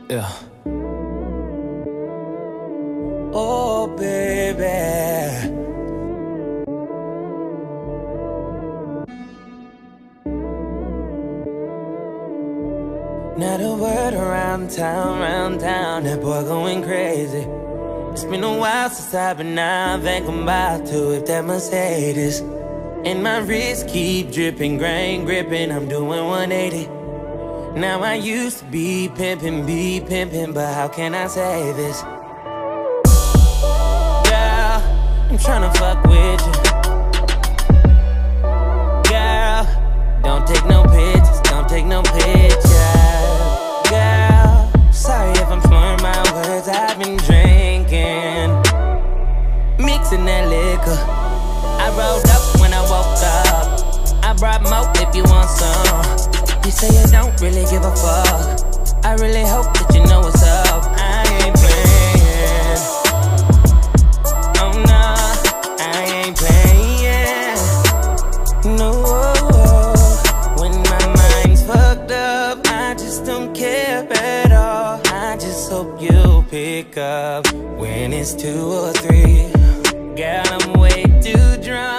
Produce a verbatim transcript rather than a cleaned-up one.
Yeah. Oh, baby. Not a word around town, around town, that boy going crazy. It's been a while since I've been out, think I'm about to if that Mercedes. And my wrist keep dripping, grain gripping, I'm doing one eighty. Now I used to be pimping, be pimping, but how can I say this? Girl, I'm tryna fuck with you. Girl, don't take no pictures, don't take no pictures. Girl, sorry if I'm slurring my words, I've been drinking, mixing that liquor. I rolled up when I woke up, I brought more if you want some. You say you don't really give a fuck, I really hope that you know what's up. I ain't playing, oh no, I ain't playing, no. When my mind's fucked up, I just don't care at all. I just hope you pick up when it's two or three. Girl, I'm way too drunk.